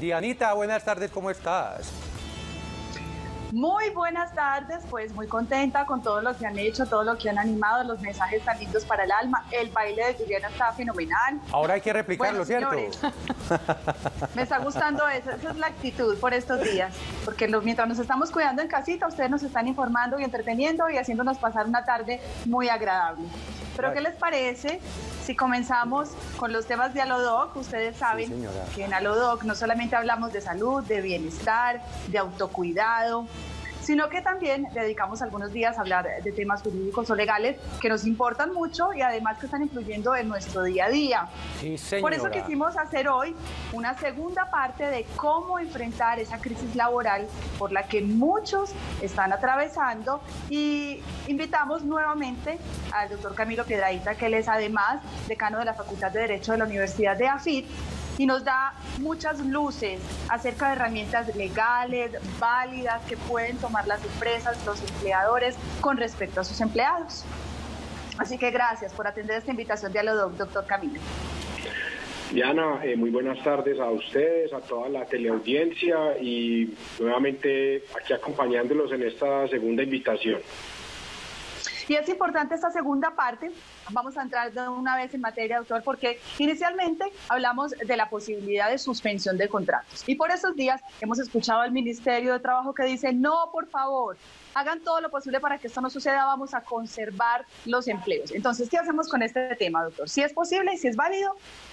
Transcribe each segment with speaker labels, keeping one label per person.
Speaker 1: Dianita, buenas tardes, ¿cómo estás?
Speaker 2: Muy buenas tardes, pues muy contenta con todo lo que han hecho, todo lo que han animado, los mensajes tan lindos para el alma. El baile de Juliana está fenomenal.
Speaker 1: Ahora hay que replicarlo, ¿cierto?
Speaker 2: Señores, me está gustando eso, esa es la actitud por estos días, porque mientras nos estamos cuidando en casita, ustedes nos están informando y entreteniendo y haciéndonos pasar una tarde muy agradable. Pero ¿qué les parece si comenzamos con los temas de Alodoc? Ustedes saben que en Alodoc no solamente hablamos de salud, de bienestar, de autocuidado, sino que también dedicamos algunos días a hablar de temas jurídicos o legales que nos importan mucho y además que están influyendo en nuestro día a día.
Speaker 1: Sí, señora.
Speaker 2: Por eso quisimos hacer hoy una segunda parte de cómo enfrentar esa crisis laboral por la que muchos están atravesando, y invitamos nuevamente al doctor Camilo Piedrahita, que él es además decano de la Facultad de Derecho de la Universidad de AFIT, y nos da muchas luces acerca de herramientas legales, válidas, que pueden tomar las empresas, los empleadores, con respecto a sus empleados. Así que gracias por atender esta invitación de Alodoc, doctor Camilo.
Speaker 3: Diana, muy buenas tardes a ustedes, a toda la teleaudiencia y nuevamente aquí acompañándolos en esta segunda invitación.
Speaker 2: Y es importante esta segunda parte. Vamos a entrar de una vez en materia, doctor, porque inicialmente hablamos de la posibilidad de suspensión de contratos. Y por esos días hemos escuchado al Ministerio de Trabajo que dice, no, por favor, hagan todo lo posible para que esto no suceda, vamos a conservar los empleos. Entonces, ¿qué hacemos con este tema, doctor? ¿Si es posible y si es válido?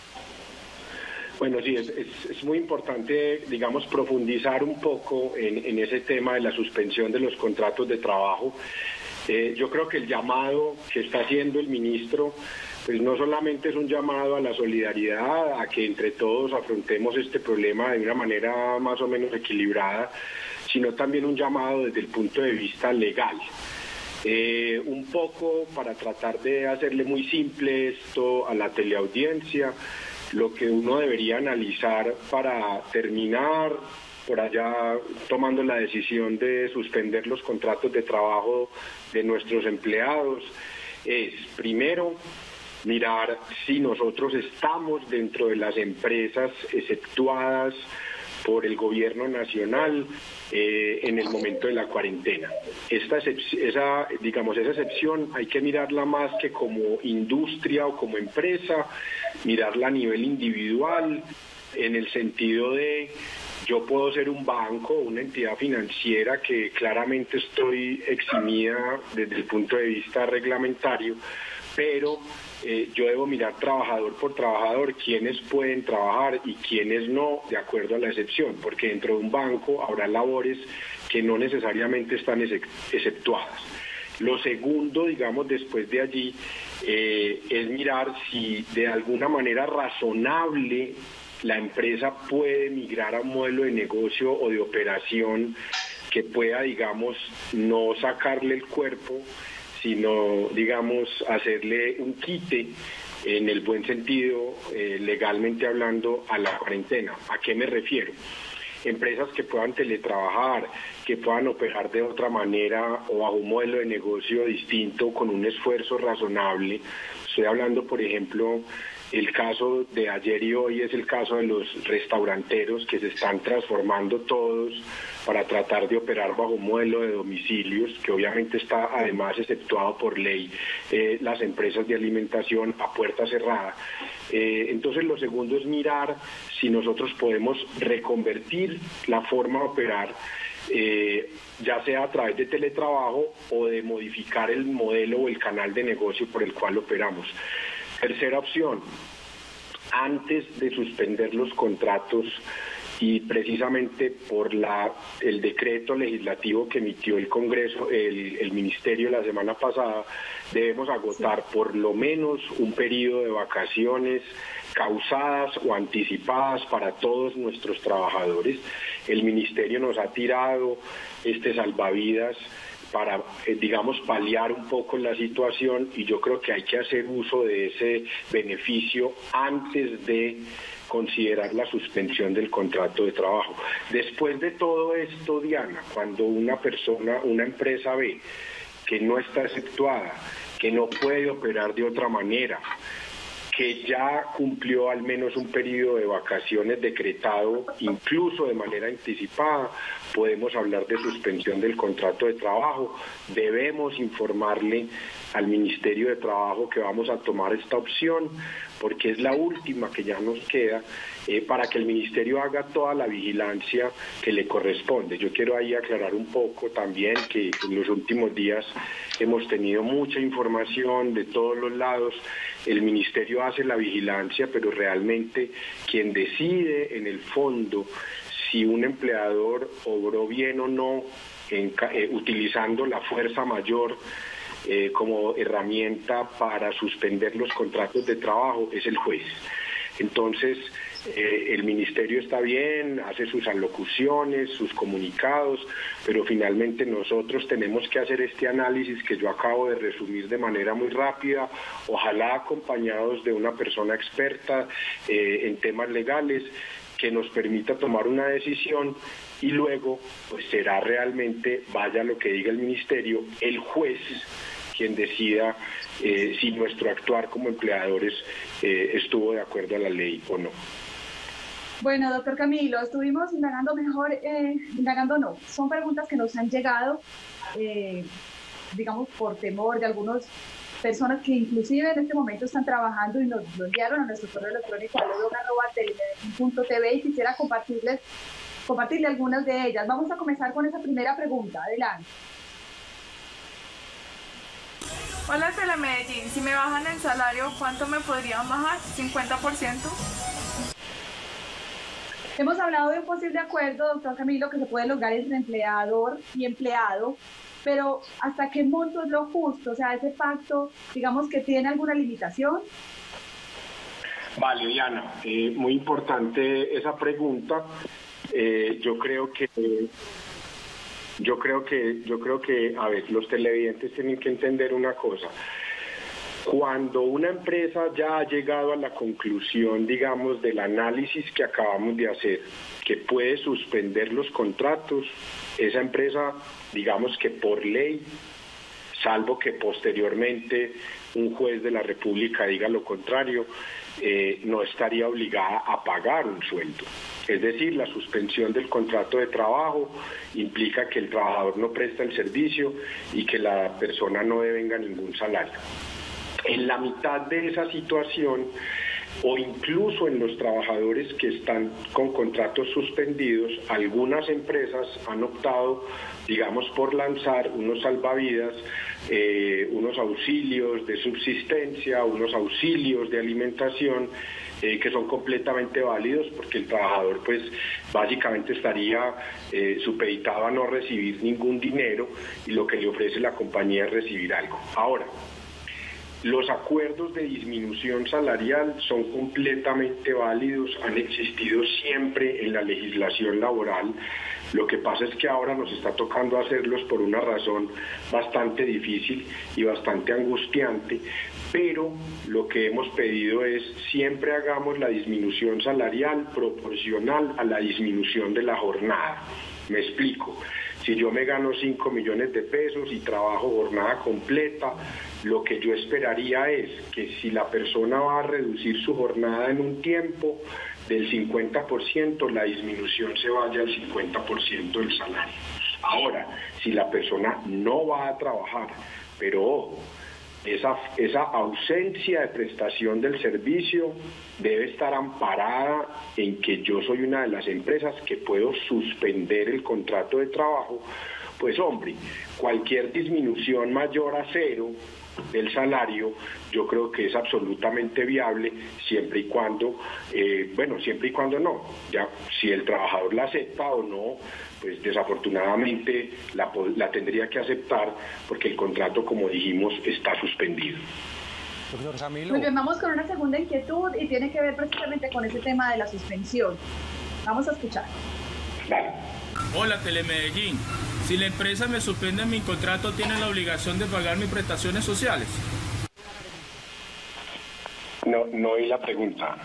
Speaker 3: Bueno, sí, es muy importante, digamos, profundizar un poco en ese tema de la suspensión de los contratos de trabajo. Yo creo que el llamado que está haciendo el ministro, pues no solamente es un llamado a la solidaridad, a que entre todos afrontemos este problema de una manera más o menos equilibrada, sino también un llamado desde el punto de vista legal. Un poco para tratar de hacerle muy simple esto a la teleaudiencia, lo que uno debería analizar para terminar por allá tomando la decisión de suspender los contratos de trabajo de nuestros empleados es, primero, mirar si nosotros estamos dentro de las empresas exceptuadas por el gobierno nacional en el momento de la cuarentena. Esa excepción hay que mirarla más que como industria o como empresa, mirarla a nivel individual, en el sentido de yo puedo ser un banco, una entidad financiera que claramente estoy eximida desde el punto de vista reglamentario, pero yo debo mirar trabajador por trabajador quiénes pueden trabajar y quiénes no, de acuerdo a la excepción, porque dentro de un banco habrá labores que no necesariamente están exceptuadas. Lo segundo, digamos, después de allí, es mirar si de alguna manera razonable la empresa puede migrar a un modelo de negocio o de operación que pueda, digamos, no sacarle el cuerpo, sino, digamos, hacerle un quite, en el buen sentido, legalmente hablando, a la cuarentena. ¿A qué me refiero? Empresas que puedan teletrabajar, que puedan operar de otra manera o bajo un modelo de negocio distinto con un esfuerzo razonable. Estoy hablando, por ejemplo, el caso de ayer y hoy es el caso de los restauranteros que se están transformando todos para tratar de operar bajo un modelo de domicilios, que obviamente está además exceptuado por ley las empresas de alimentación a puerta cerrada. Entonces lo segundo es mirar si nosotros podemos reconvertir la forma de operar, ya sea a través de teletrabajo o de modificar el modelo o el canal de negocio por el cual operamos. Tercera opción, antes de suspender los contratos y precisamente por el decreto legislativo que emitió el Congreso, el Ministerio la semana pasada, debemos agotar por lo menos un periodo de vacaciones causadas o anticipadas para todos nuestros trabajadores. El Ministerio nos ha tirado este salvavidas para, digamos, paliar un poco la situación, y yo creo que hay que hacer uso de ese beneficio antes de considerar la suspensión del contrato de trabajo. Después de todo esto, Diana, cuando una empresa ve que no está exceptuada, que no puede operar de otra manera, que ya cumplió al menos un periodo de vacaciones decretado, incluso de manera anticipada, podemos hablar de suspensión del contrato de trabajo. Debemos informarle al Ministerio de Trabajo que vamos a tomar esta opción, porque es la última que ya nos queda, para que el Ministerio haga toda la vigilancia que le corresponde. Yo quiero ahí aclarar un poco también que en los últimos días hemos tenido mucha información de todos los lados. El Ministerio hace la vigilancia, pero realmente quien decide en el fondo si un empleador obró bien o no, utilizando la fuerza mayor como herramienta para suspender los contratos de trabajo, es el juez. Entonces, el Ministerio está bien, hace sus alocuciones, sus comunicados, pero finalmente nosotros tenemos que hacer este análisis que yo acabo de resumir de manera muy rápida, ojalá acompañados de una persona experta en temas legales que nos permita tomar una decisión, y luego pues será realmente, vaya lo que diga el Ministerio, el juez quien decida si nuestro actuar como empleadores estuvo de acuerdo a la ley o no.
Speaker 2: Bueno, doctor Camilo, estuvimos indagando son preguntas que nos han llegado, digamos, por temor de algunas personas que inclusive en este momento están trabajando y nos enviaron a nuestro correo electrónico alodog@telemedellin.tv, y quisiera compartirle algunas de ellas. Vamos a comenzar con esa primera pregunta. Adelante.
Speaker 4: Hola Telemedellín, si me bajan el salario, ¿cuánto me podrían bajar? ¿50%?
Speaker 2: Hemos hablado de un posible acuerdo, doctor Camilo, que se puede lograr entre empleador y empleado, pero ¿hasta qué monto es lo justo? O sea, ese pacto, digamos que tiene alguna limitación.
Speaker 3: Vale, Diana, muy importante esa pregunta. Yo creo que, a ver, los televidentes tienen que entender una cosa. Cuando una empresa ya ha llegado a la conclusión, digamos, del análisis que acabamos de hacer, que puede suspender los contratos, esa empresa, digamos que por ley, salvo que posteriormente un juez de la República diga lo contrario, no estaría obligada a pagar un sueldo. Es decir, la suspensión del contrato de trabajo implica que el trabajador no presta el servicio y que la persona no devenga ningún salario. En la mitad de esa situación, o incluso en los trabajadores que están con contratos suspendidos, algunas empresas han optado, digamos, por lanzar unos salvavidas, unos auxilios de subsistencia, unos auxilios de alimentación, que son completamente válidos, porque el trabajador pues básicamente estaría supeditado a no recibir ningún dinero, y lo que le ofrece la compañía es recibir algo. Ahora, los acuerdos de disminución salarial son completamente válidos, han existido siempre en la legislación laboral. Lo que pasa es que ahora nos está tocando hacerlos por una razón bastante difícil y bastante angustiante, pero lo que hemos pedido es siempre hagamos la disminución salarial proporcional a la disminución de la jornada. Me explico. Si yo me gano 5 millones de pesos y trabajo jornada completa, lo que yo esperaría es que si la persona va a reducir su jornada en un tiempo del 50%, la disminución se vaya al 50% del salario. Ahora, si la persona no va a trabajar, pero ojo, esa ausencia de prestación del servicio debe estar amparada en que yo soy una de las empresas que puedo suspender el contrato de trabajo. Pues hombre, cualquier disminución mayor a cero del salario, yo creo que es absolutamente viable, siempre y cuando no, ya si el trabajador la acepta o no, pues desafortunadamente la tendría que aceptar, porque el contrato, como dijimos, está suspendido.
Speaker 1: Doctor Camilo.
Speaker 2: Muy bien, vamos con una segunda inquietud y tiene que ver precisamente con ese tema de la suspensión. Vamos a escuchar.
Speaker 3: Dale.
Speaker 5: Hola Telemedellín, si la empresa me suspende mi contrato, ¿tiene la obligación de pagar mis prestaciones sociales?
Speaker 3: No oí la pregunta.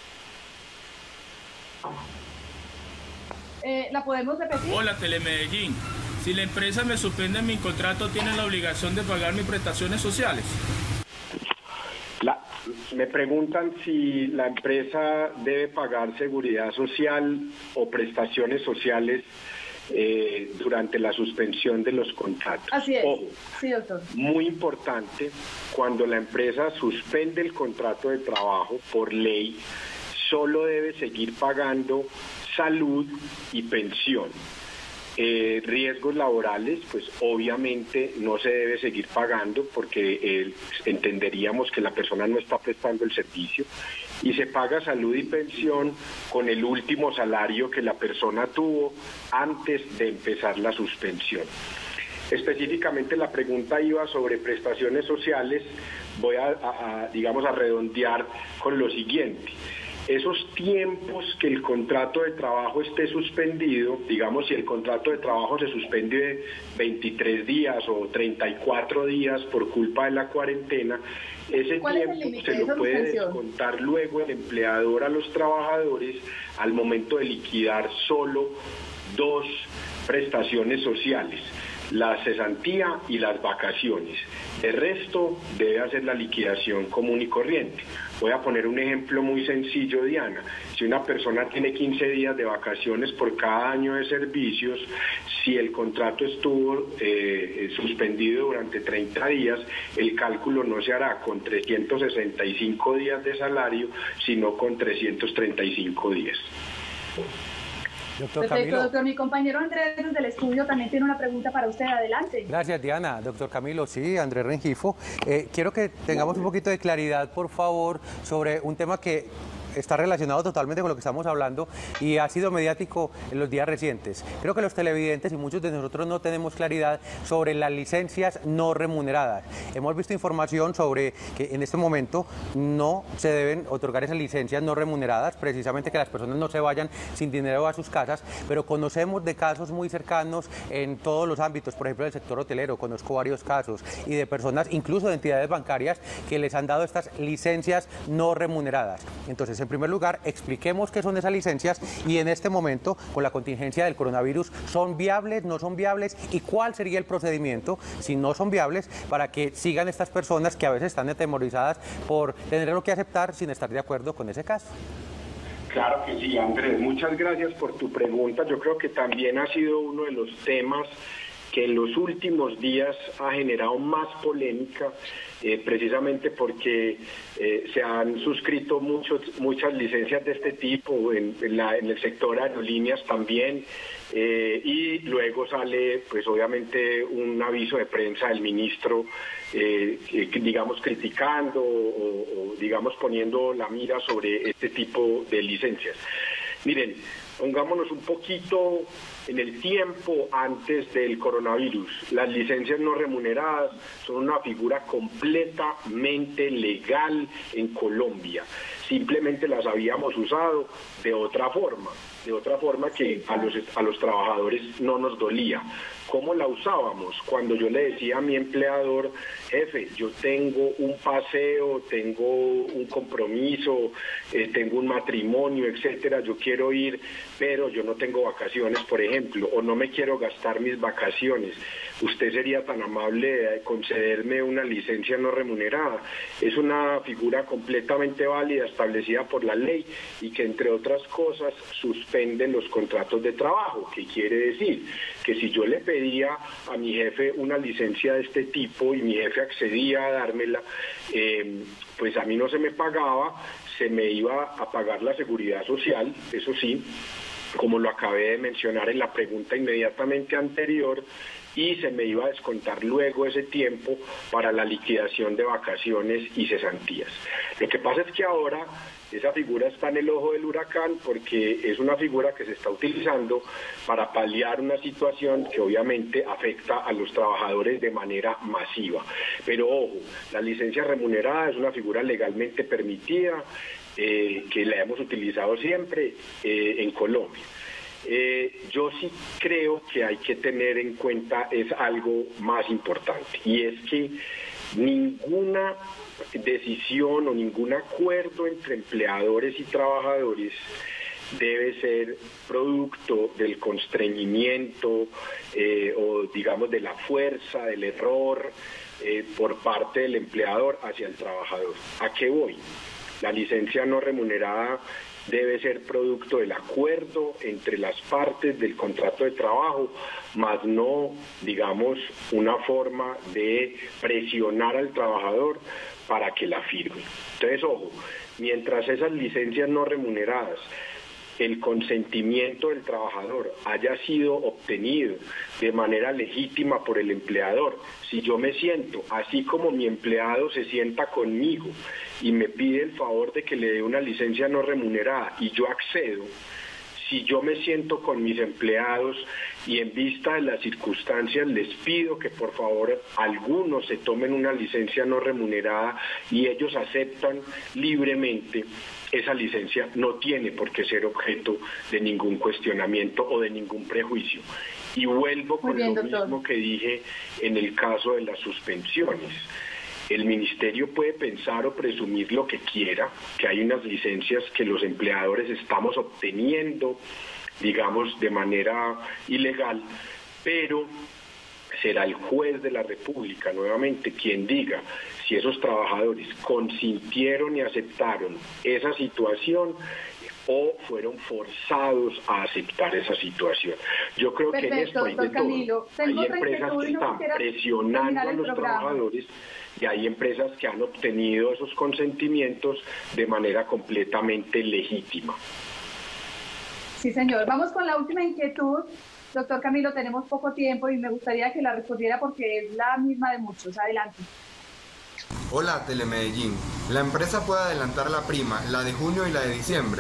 Speaker 2: ¿La podemos repetir?
Speaker 5: Hola Telemedellín, si la empresa me suspende mi contrato, ¿tiene la obligación de pagar mis prestaciones sociales?
Speaker 3: Me preguntan si la empresa debe pagar seguridad social o prestaciones sociales durante la suspensión de los contratos.
Speaker 2: Así es.
Speaker 3: Ojo,
Speaker 2: sí, doctor.
Speaker 3: muy importante, cuando la empresa suspende el contrato de trabajo por ley, solo debe seguir pagando salud y pensión. Riesgos laborales, pues obviamente no se debe seguir pagando porque entenderíamos que la persona no está prestando el servicio, y se paga salud y pensión con el último salario que la persona tuvo antes de empezar la suspensión. Específicamente la pregunta iba sobre prestaciones sociales. Voy a redondear con lo siguiente. Esos tiempos que el contrato de trabajo esté suspendido, digamos si el contrato de trabajo se suspende 23 días o 34 días por culpa de la cuarentena, ese tiempo se lo puede descontar luego el empleador a los trabajadores al momento de liquidar solo 2 prestaciones sociales: la cesantía y las vacaciones. El resto debe hacer la liquidación común y corriente. Voy a poner un ejemplo muy sencillo, Diana. Si una persona tiene 15 días de vacaciones por cada año de servicios, si el contrato estuvo suspendido durante 30 días, el cálculo no se hará con 365 días de salario, sino con 335 días.
Speaker 2: Perfecto, Camilo. Doctor. Mi compañero Andrés desde el estudio también tiene una pregunta para usted. Adelante.
Speaker 1: Gracias, Diana. Doctor Camilo, sí, Andrés Rengifo. Quiero que tengamos un poquito de claridad, por favor, sobre un tema que está relacionado totalmente con lo que estamos hablando y ha sido mediático en los días recientes. Creo que los televidentes y muchos de nosotros no tenemos claridad sobre las licencias no remuneradas. Hemos visto información sobre que en este momento no se deben otorgar esas licencias no remuneradas, precisamente que las personas no se vayan sin dinero a sus casas, pero conocemos de casos muy cercanos en todos los ámbitos, por ejemplo, del sector hotelero. Conozco varios casos y de personas, incluso de entidades bancarias, que les han dado estas licencias no remuneradas. Entonces, en primer lugar, expliquemos qué son esas licencias y en este momento, con la contingencia del coronavirus, ¿son viables, no son viables? ¿Y cuál sería el procedimiento, si no son viables, para que sigan estas personas que a veces están atemorizadas por tener lo que aceptar sin estar de acuerdo con ese caso?
Speaker 3: Claro que sí, Andrés. Muchas gracias por tu pregunta. Yo creo que también ha sido uno de los temas que en los últimos días ha generado más polémica, precisamente porque se han suscrito muchas licencias de este tipo en el sector aerolíneas también, y luego sale pues obviamente un aviso de prensa del ministro, digamos criticando o digamos poniendo la mira sobre este tipo de licencias. Miren, pongámonos un poquito en el tiempo antes del coronavirus. Las licencias no remuneradas son una figura completamente legal en Colombia. Simplemente las habíamos usado de otra forma que a los trabajadores no nos dolía. ¿Cómo la usábamos? Cuando yo le decía a mi empleador: jefe, yo tengo un paseo, tengo un compromiso, tengo un matrimonio, etcétera, yo quiero ir, pero yo no tengo vacaciones, por ejemplo, o no me quiero gastar mis vacaciones. ¿Usted sería tan amable de concederme una licencia no remunerada? Es una figura completamente válida, establecida por la ley y que, entre otras cosas, suspende los contratos de trabajo. ¿Qué quiere decir? Que si yo le pedía a mi jefe una licencia de este tipo y mi jefe accedía a dármela, pues a mí no se me pagaba, se me iba a pagar la seguridad social, eso sí, como lo acabé de mencionar en la pregunta inmediatamente anterior, y se me iba a descontar luego ese tiempo para la liquidación de vacaciones y cesantías. Lo que pasa es que ahora esa figura está en el ojo del huracán porque es una figura que se está utilizando para paliar una situación que obviamente afecta a los trabajadores de manera masiva. Pero ojo, la licencia remunerada es una figura legalmente permitida, que la hemos utilizado siempre en Colombia. Yo sí creo que hay que tener en cuenta es algo más importante, y es que ninguna decisión o ningún acuerdo entre empleadores y trabajadores debe ser producto del constreñimiento o digamos de la fuerza, del error por parte del empleador hacia el trabajador. ¿A qué voy? La licencia no remunerada debe ser producto del acuerdo entre las partes del contrato de trabajo, más no, digamos, una forma de presionar al trabajador para que la firme. Entonces, ojo, mientras esas licencias no remuneradas, el consentimiento del trabajador haya sido obtenido de manera legítima por el empleador, si yo me siento, así como mi empleado se sienta conmigo y me pide el favor de que le dé una licencia no remunerada y yo accedo, si yo me siento con mis empleados y en vista de las circunstancias les pido que por favor algunos se tomen una licencia no remunerada y ellos aceptan libremente, esa licencia no tiene por qué ser objeto de ningún cuestionamiento o de ningún prejuicio. Y vuelvo con lo mismo que dije en el caso de las suspensiones. El ministerio puede pensar o presumir lo que quiera, que hay unas licencias que los empleadores estamos obteniendo, digamos, de manera ilegal, pero será el juez de la República, nuevamente, quien diga si esos trabajadores consintieron y aceptaron esa situación o fueron forzados a aceptar esa situación. Yo creo que en esto hay de todo. Hay empresas que están presionando a los trabajadores y hay empresas que han obtenido esos consentimientos de manera completamente legítima.
Speaker 2: Sí, señor. Vamos con la última inquietud. Doctor Camilo, tenemos poco tiempo y me gustaría que la respondiera porque es la misma de muchos. Adelante.
Speaker 6: Hola, Telemedellín. ¿La empresa puede adelantar la prima, la de junio y la de diciembre?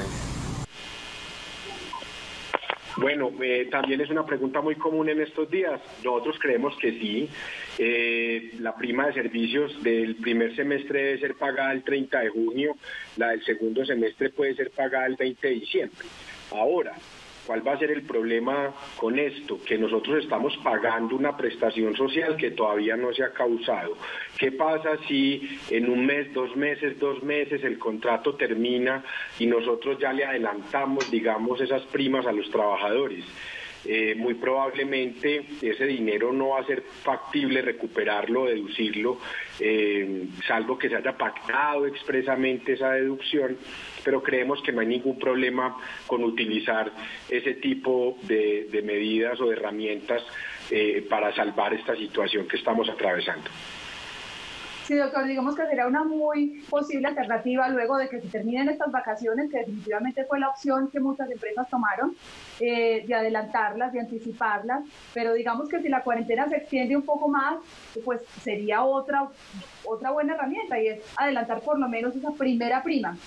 Speaker 3: Bueno, también es una pregunta muy común en estos días. Nosotros creemos que sí. La prima de servicios del primer semestre debe ser pagada el 30 de junio, la del segundo semestre puede ser pagada el 20 de diciembre. Ahora, ¿cuál va a ser el problema con esto? Que nosotros estamos pagando una prestación social que todavía no se ha causado. ¿Qué pasa si en un mes, 2 meses el contrato termina y nosotros ya le adelantamos, digamos, esas primas a los trabajadores? Muy probablemente ese dinero no va a ser factible recuperarlo o deducirlo, salvo que se haya pactado expresamente esa deducción, pero creemos que no hay ningún problema con utilizar ese tipo de medidas o de herramientas para salvar esta situación que estamos atravesando.
Speaker 2: Sí, doctor, digamos que será una muy posible alternativa luego de que se terminen estas vacaciones, que definitivamente fue la opción que muchas empresas tomaron, de adelantarlas, de anticiparlas, pero digamos que si la cuarentena se extiende un poco más, pues sería otra buena herramienta y es adelantar por lo menos esa primera prima.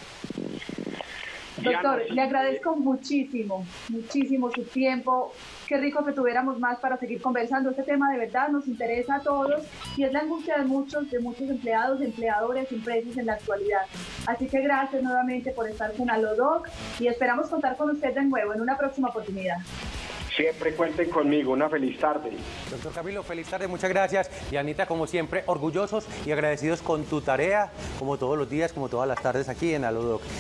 Speaker 2: Doctor, le agradezco muchísimo su tiempo. Qué rico que tuviéramos más para seguir conversando. Este tema de verdad nos interesa a todos y es la angustia de muchos empleados, empleadores, empresas en la actualidad. Así que gracias nuevamente por estar con Alodoc y esperamos contar con usted de nuevo en una próxima oportunidad.
Speaker 3: Siempre cuenten conmigo. Una feliz tarde.
Speaker 1: Doctor Camilo, feliz tarde, muchas gracias. Y Anita, como siempre, orgullosos y agradecidos con tu tarea, como todos los días, como todas las tardes aquí en Alodoc.